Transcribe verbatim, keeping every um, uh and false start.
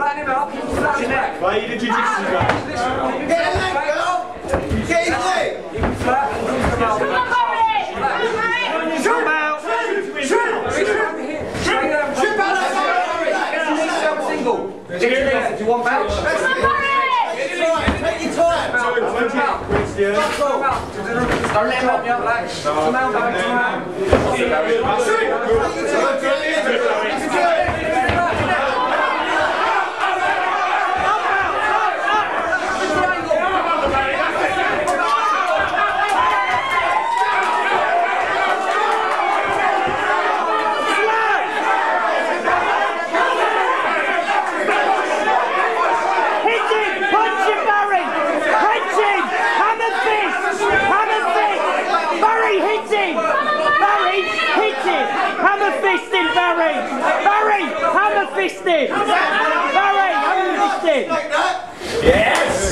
Flatten him up. Flatten him back. Why you the jiu-jitsu guy? Get his leg, girl! Get his leg! Flat. Come on, Barry! Come out! Shoot! Shoot out of single. Do you want bounce? Come on, Barry! Take your time, take your time! Don't let him up, yeah, relax. Come out, come out. Hammer fisted, Barry! Barry! Hammer fisted! Barry! Hammer fisted! Like that? Yes!